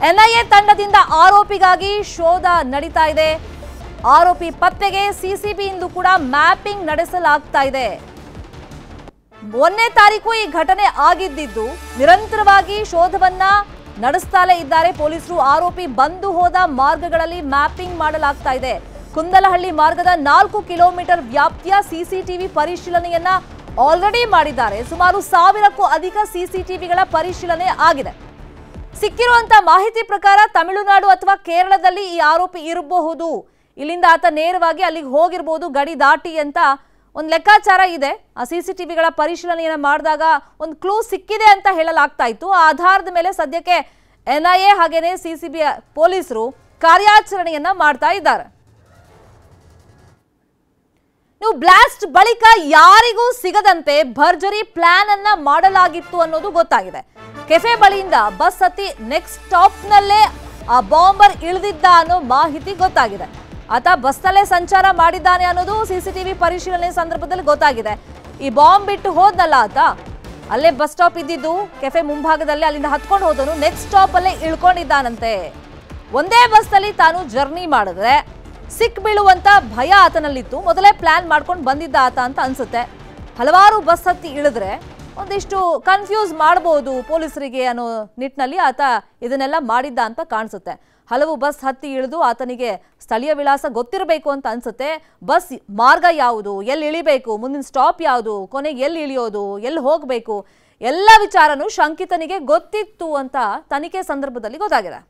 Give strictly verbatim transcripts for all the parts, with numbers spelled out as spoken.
NIA ತಂಡದಿಂದ ಆರೋಪಿಗಾಗಿ ಶೋಧ ನಡೀತಾ ಇದೆ. ಆರೋಪಿ ಪತ್ತೆಗೆ ಸಿಸಿಬಿಯಿಂದ ಕೂಡ ಮ್ಯಾಪಿಂಗ್ ನಡೆಸಲಾಗ್ತಾ ಇದೆ. ಒಂದನೇ ತಾರೀಕು ಈ ಘಟನೆ ಆಗಿದ್ದು ನಿರಂತರವಾಗಿ ಶೋಧವನ್ನ ನಡೆಸುತ್ತಲೇ ಇದ್ದಾರೆ ಪೊಲೀಸರು. ಆರೋಪಿ ಬಂದು ಹೋದ ಮಾರ್ಗಗಳಲ್ಲಿ ಮ್ಯಾಪಿಂಗ್ ಮಾಡಲಾಗ್ತಾ ಇದೆ. ಕುಂದಲಹಳ್ಳಿ ಮಾರ್ಗದ ನಾಲ್ಕು ಕಿಲೋಮೀಟರ್ ವ್ಯಾಪ್ತಿಯ ಸಿಸಿಟಿವಿ ಪರಿಶೀಲನೆಯನ್ನ ಆಲ್ರೆಡಿ ಮಾಡಿದ್ದಾರೆ. ಸುಮಾರು ಸಾವಿರಕ್ಕೂ ಅಧಿಕ ಸಿಸಿಟಿವಿಗಳ ಪರಿಶೀಲನೆ ಆಗಿದೆ. ಸಿಕ್ಕಿರುವಂತಹ ಮಾಹಿತಿ ಪ್ರಕಾರ ತಮಿಳುನಾಡು ಅಥವಾ ಕೇರಳದಲ್ಲಿ ಈ ಆರೋಪಿ ಇರಬಹುದು. ಇಲ್ಲಿಂದ ಆತ ನೇರವಾಗಿ ಅಲ್ಲಿಗೆ ಹೋಗಿರಬಹುದು ಗಡಿ ದಾಟಿ ಅಂತ ಒಂದು ಲೆಕ್ಕಾಚಾರ ಇದೆ. ಆ ಸಿಸಿಟಿವಿಗಳ ಪರಿಶೀಲನೆಯನ್ನ ಮಾಡಿದಾಗ ಒಂದು ಕ್ಲೂ ಸಿಕ್ಕಿದೆ ಅಂತ ಹೇಳಲಾಗ್ತಾ ಇತ್ತು. ಆ ಆಧಾರದ ಮೇಲೆ ಸದ್ಯಕ್ಕೆ ಎನ್ಐಎ ಹಾಗೇನೆ ಸಿಸಿಬಿ ಪೊಲೀಸರು ಕಾರ್ಯಾಚರಣೆಯನ್ನ ಮಾಡ್ತಾ ಇದ್ದಾರೆ. ನೀವು ಬ್ಲಾಸ್ಟ್ ಬಳಿಕ ಯಾರಿಗೂ ಸಿಗದಂತೆ ಭರ್ಜರಿ ಪ್ಲಾನ್ ಅನ್ನ ಮಾಡಲಾಗಿತ್ತು ಅನ್ನೋದು ಗೊತ್ತಾಗಿದೆ. ಕೆಫೆ ಬಳಿಯಿಂದ ಬಸ್ ಹತ್ತಿ ನೆಕ್ಸ್ಟ್ ಸ್ಟಾಪ್ ನಲ್ಲೇ ಆ ಬಾಂಬರ್ ಇಳಿದಿದ್ದ ಅನ್ನೋ ಮಾಹಿತಿ ಗೊತ್ತಾಗಿದೆ. ಆತ ಬಸ್ನಲ್ಲೇ ಸಂಚಾರ ಮಾಡಿದ್ದಾನೆ ಅನ್ನೋದು ಸಿಸಿಟಿವಿ ಪರಿಶೀಲನೆ ಸಂದರ್ಭದಲ್ಲಿ ಗೊತ್ತಾಗಿದೆ. ಈ ಬಾಂಬ್ ಬಿಟ್ಟು ಹೋದ್ನಲ್ಲ ಆತ, ಅಲ್ಲೇ ಬಸ್ ಸ್ಟಾಪ್ ಇದ್ದಿದ್ದು ಕೆಫೆ ಮುಂಭಾಗದಲ್ಲಿ, ಅಲ್ಲಿಂದ ಹತ್ಕೊಂಡು ಹೋದನು ನೆಕ್ಸ್ಟ್ ಸ್ಟಾಪ್ ಅಲ್ಲೇ ಇಳ್ಕೊಂಡಿದ್ದಾನಂತೆ. ಒಂದೇ ಬಸ್ನಲ್ಲಿ ತಾನು ಜರ್ನಿ ಮಾಡಿದ್ರೆ ಸಿಕ್ ಬೀಳುವಂತ ಭಯ ಆತನಲ್ಲಿತ್ತು. ಮೊದಲೇ ಪ್ಲಾನ್ ಮಾಡ್ಕೊಂಡು ಬಂದಿದ್ದ ಆತ ಅಂತ ಅನ್ಸುತ್ತೆ. ಹಲವಾರು ಬಸ್ ಹತ್ತಿ ಇಳಿದ್ರೆ ಒಂದಿಷ್ಟು ಕನ್ಫ್ಯೂಸ್ ಮಾಡಬಹುದು ಪೊಲೀಸರಿಗೆ ಅನ್ನೋ ನಿಟ್ಟಿನಲ್ಲಿ ಆತ ಇದನ್ನೆಲ್ಲ ಮಾಡಿದ್ದ ಅಂತ ಕಾಣಿಸುತ್ತೆ. ಹಲವು ಬಸ್ ಹತ್ತಿ ಇಳಿದು ಆತನಿಗೆ ಸ್ಥಳೀಯ ವಿಳಾಸ ಗೊತ್ತಿರಬೇಕು ಅಂತ ಅನ್ಸುತ್ತೆ. ಬಸ್ ಮಾರ್ಗ ಯಾವುದು, ಎಲ್ಲಿ ಇಳಿಬೇಕು, ಮುಂದಿನ ಸ್ಟಾಪ್ ಯಾವುದು, ಕೊನೆಗೆ ಎಲ್ಲಿ ಇಳಿಯೋದು, ಎಲ್ಲಿ ಹೋಗಬೇಕು, ಎಲ್ಲ ವಿಚಾರನೂ ಶಂಕಿತನಿಗೆ ಗೊತ್ತಿತ್ತು ಅಂತ ತನಿಖೆ ಸಂದರ್ಭದಲ್ಲಿ ಗೊತ್ತಾಗಿದೆ.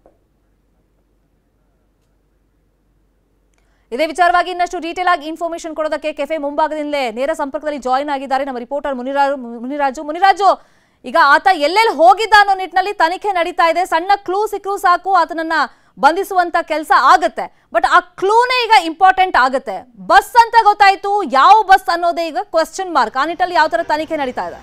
ಇದೇ ವಿಚಾರವಾಗಿ ಇನ್ನಷ್ಟು ಡೀಟೇಲ್ ಆಗಿ ಇನ್ಫಾರ್ಮೇಶನ್ ಕೊಡೋದಕ್ಕೆ ಕೆಫೆ ಮುಂಭಾಗದಿಂದಲೇ ನೇರ ಸಂಪರ್ಕದಲ್ಲಿ ಜಾಯಿನ್ ಆಗಿದ್ದಾರೆ ನಮ್ಮ ರಿಪೋರ್ಟರ್ ಮುನಿರಾಜು ಮುನಿರಾಜು ಮುನಿರಾಜು ಈಗ ಆತ ಎಲ್ಲೆಲ್ಲಿ ಹೋಗಿದ್ದ ಅನ್ನೋ ನಿಟ್ಟಿನಲ್ಲಿ ತನಿಖೆ ನಡೀತಾ ಇದೆ. ಸಣ್ಣ ಕ್ಲೂ ಸಿಕ್ಕರೂ ಸಾಕು ಆತನನ್ನ ಬಂಧಿಸುವಂತ ಕೆಲಸ ಆಗುತ್ತೆ. ಬಟ್ ಆ ಕ್ಲೂನೇ ಈಗ ಇಂಪಾರ್ಟೆಂಟ್ ಆಗುತ್ತೆ. ಬಸ್ ಅಂತ ಗೊತ್ತಾಯ್ತು, ಯಾವ ಬಸ್ ಅನ್ನೋದೇ ಈಗ ಕ್ವೆಶ್ಚನ್ ಮಾರ್ಕ್. ಆ ನಿಟ್ಟಿನಲ್ಲಿ ಯಾವ ತರ ತನಿಖೆ ನಡೀತಾ ಇದೆ?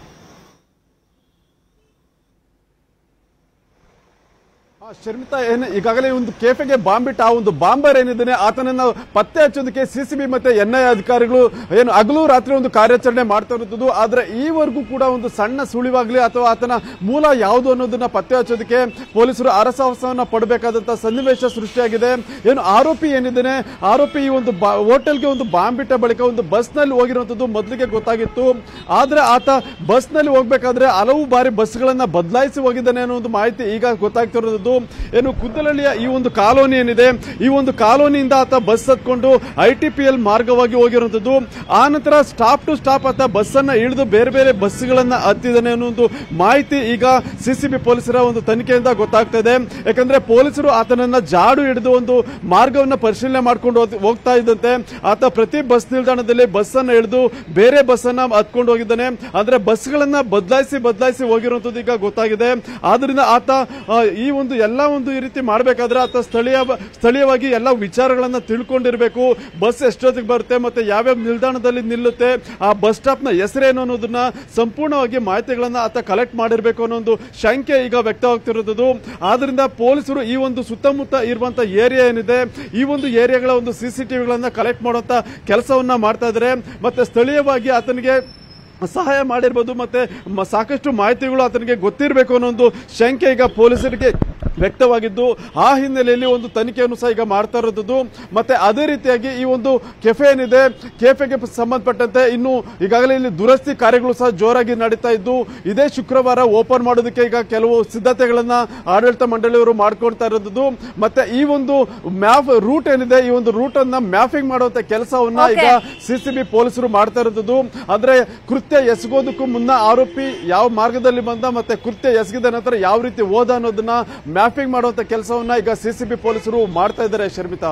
ಶರ್ಮಿತಾ, ಏನು ಈಗಾಗಲೇ ಒಂದು ಕೆಫೆಗೆ ಬಾಂಬ್ ಇಟ್ಟ ಆ ಒಂದು ಬಾಂಬರ್ ಏನಿದ್ದಾನೆ ಆತನನ್ನ ಪತ್ತೆ ಹಚ್ಚೋದಕ್ಕೆ ಸಿಸಿಬಿ ಮತ್ತೆ ಎನ್ಐಎ ಅಧಿಕಾರಿಗಳು ಏನು ಹಗಲು ರಾತ್ರಿ ಒಂದು ಕಾರ್ಯಾಚರಣೆ ಮಾಡ್ತಾ ಇರುತ್ತದೆ. ಆದ್ರೆ ಈವರೆಗೂ ಕೂಡ ಒಂದು ಸಣ್ಣ ಸುಳಿವಾಗ್ಲಿ ಅಥವಾ ಆತನ ಮೂಲ ಯಾವುದು ಅನ್ನೋದನ್ನ ಪತ್ತೆ ಹಚ್ಚೋದಕ್ಕೆ ಪೊಲೀಸರು ಅರಸಾಹಸವನ್ನ ಪಡಬೇಕಾದಂತ ಸನ್ನಿವೇಶ ಸೃಷ್ಟಿಯಾಗಿದೆ. ಏನು ಆರೋಪಿ ಏನಿದ್ದಾನೆ, ಆರೋಪಿ ಈ ಒಂದು ಹೋಟೆಲ್ಗೆ ಒಂದು ಬಾಂಬ್ ಇಟ್ಟ ಬಳಿಕ ಒಂದು ಬಸ್ ನಲ್ಲಿ ಹೋಗಿರುವಂತದ್ದು ಮೊದಲಿಗೆ ಗೊತ್ತಾಗಿತ್ತು. ಆದ್ರೆ ಆತ ಬಸ್ ನಲ್ಲಿ ಹೋಗ್ಬೇಕಾದ್ರೆ ಹಲವು ಬಾರಿ ಬಸ್ಗಳನ್ನ ಬದಲಾಯಿಸಿ ಹೋಗಿದ್ದಾನೆ ಅನ್ನೋ ಒಂದು ಮಾಹಿತಿ ಈಗ ಗೊತ್ತಾಗ್ತಿರೋದು. ಏನು ಕುಂದಲಹಳ್ಳಿಯ ಈ ಒಂದು ಕಾಲೋನಿ ಏನಿದೆ, ಈ ಒಂದು ಕಾಲೋನಿಯಿಂದ ಆತ ಬಸ್ ಹತ್ಕೊಂಡು ಐ ಟಿ ಪಿ ಎಲ್ ಮಾರ್ಗವಾಗಿ ಹೋಗಿರುವಂತದ್ದು. ಆ ನಂತರ ಸ್ಟಾಪ್ ಟು ಸ್ಟಾಪ್ ಆತ ಬಸ್ ಅನ್ನ ಇಳಿದು ಬೇರೆ ಬೇರೆ ಬಸ್ಗಳನ್ನ ಹತ್ತಿದ್ದಾನೆ ಅನ್ನೋ ಒಂದು ಮಾಹಿತಿ ಈಗ ಸಿಸಿಬಿ ಪೊಲೀಸರ ಒಂದು ತನಿಖೆಯಿಂದ ಗೊತ್ತಾಗ್ತಾ ಇದೆ. ಯಾಕಂದ್ರೆ ಪೊಲೀಸರು ಆತನನ್ನ ಜಾಡು ಹಿಡಿದು ಒಂದು ಮಾರ್ಗವನ್ನ ಪರಿಶೀಲನೆ ಮಾಡ್ಕೊಂಡು ಹೋಗ್ತಾ ಇದ್ದಂತೆ ಆತ ಪ್ರತಿ ಬಸ್ ನಿಲ್ದಾಣದಲ್ಲಿ ಬಸ್ ಅನ್ನ ಇಳಿದು ಬೇರೆ ಬಸ್ ಅನ್ನ ಹತ್ಕೊಂಡು ಹೋಗಿದ್ದಾನೆ. ಅಂದ್ರೆ ಬಸ್ಗಳನ್ನ ಬದಲಾಯಿಸಿ ಬದಲಾಯಿಸಿ ಹೋಗಿರುವಂತದ್ದು ಈಗ ಗೊತ್ತಾಗಿದೆ. ಆದ್ರಿಂದ ಆತ ಈ ಒಂದು ಎಲ್ಲ ಒಂದು ಈ ರೀತಿ ಮಾಡಬೇಕಾದ್ರೆ ಆತ ಸ್ಥಳೀಯ ಸ್ಥಳೀಯವಾಗಿ ಎಲ್ಲ ವಿಚಾರಗಳನ್ನ ತಿಳ್ಕೊಂಡಿರಬೇಕು. ಬಸ್ ಎಷ್ಟೊತ್ತಿಗೆ ಬರುತ್ತೆ ಮತ್ತೆ ಯಾವ್ಯಾವ ನಿಲ್ದಾಣದಲ್ಲಿ ನಿಲ್ಲುತ್ತೆ, ಆ ಬಸ್ ಸ್ಟಾಪ್ ನ ಹೆಸರೇನು ಅನ್ನೋದನ್ನ ಸಂಪೂರ್ಣವಾಗಿ ಮಾಹಿತಿಗಳನ್ನ ಆತ ಕಲೆಕ್ಟ್ ಮಾಡಿರಬೇಕು ಅನ್ನೋ ಒಂದು ಶಂಕೆ ಈಗ ವ್ಯಕ್ತವಾಗ್ತಿರೋದು. ಆದ್ರಿಂದ ಪೊಲೀಸರು ಈ ಒಂದು ಸುತ್ತಮುತ್ತ ಇರುವಂತಹ ಏರಿಯಾ ಏನಿದೆ, ಈ ಒಂದು ಏರಿಯಾಗಳ ಒಂದು ಸಿಸಿಟಿವಿಗಳನ್ನ ಕಲೆಕ್ಟ್ ಮಾಡುವಂತ ಕೆಲಸವನ್ನ ಮಾಡ್ತಾ ಇದ್ದಾರೆ. ಮತ್ತೆ ಸ್ಥಳೀಯವಾಗಿ ಆತನಿಗೆ ಸಹಾಯ ಮಾಡಿರ್ಬೋದು ಮತ್ತೆ ಸಾಕಷ್ಟು ಮಾಹಿತಿಗಳು ಆತನಿಗೆ ಗೊತ್ತಿರಬೇಕು ಅನ್ನೋ ಒಂದು ಶಂಕೆ ಈಗ ಪೊಲೀಸರಿಗೆ ವ್ಯಕ್ತವಾಗಿದ್ದು ಆ ಹಿನ್ನೆಲೆಯಲ್ಲಿ ಒಂದು ತನಿಖೆಯನ್ನು ಸಹ ಈಗ ಮಾಡ್ತಾ ಇರೋದು. ಮತ್ತೆ ಅದೇ ರೀತಿಯಾಗಿ ಈ ಒಂದು ಕೆಫೆ ಏನಿದೆ, ಕೆಫೆಗೆ ಸಂಬಂಧಪಟ್ಟಂತೆ ಇನ್ನು ಈಗಾಗಲೇ ಇಲ್ಲಿ ದುರಸ್ತಿ ಕಾರ್ಯಗಳು ಸಹ ಜೋರಾಗಿ ನಡೀತಾ ಇದ್ದು ಇದೇ ಶುಕ್ರವಾರ ಓಪನ್ ಮಾಡೋದಕ್ಕೆ ಈಗ ಕೆಲವು ಸಿದ್ಧತೆಗಳನ್ನ ಆಡಳಿತ ಮಂಡಳಿಯವರು ಮಾಡ್ಕೊಳ್ತಾ ಇರೋದು. ಮತ್ತೆ ಈ ಒಂದು ಮ್ಯಾಪ್ ರೂಟ್ ಏನಿದೆ, ಈ ಒಂದು ರೂಟ್ ಅನ್ನ ಮ್ಯಾಪಿಂಗ್ ಮಾಡುವಂತ ಕೆಲಸವನ್ನ ಈಗ ಸಿಸಿಬಿ ಪೊಲೀಸರು ಮಾಡ್ತಾ ಇರೋದು. ಅಂದ್ರೆ ಕೃತ್ಯ ಎಸಗೋದಕ್ಕೂ ಮುನ್ನ ಆರೋಪಿ ಯಾವ ಮಾರ್ಗದಲ್ಲಿ ಬಂದ ಮತ್ತೆ ಕೃತ್ಯ ಎಸಗಿದ ನಂತರ ಯಾವ ರೀತಿ ಹೋದ ಅನ್ನೋದನ್ನ ಮ್ಯಾಪಿಂಗ್ ಮಾಡುವಂತ ಕೆಲಸವನ್ನ ಈಗ ಸಿಸಿಬಿ ಪೊಲೀಸರು ಮಾಡ್ತಾ ಇದ್ದಾರೆ. ಶರ್ಮಿತಾ.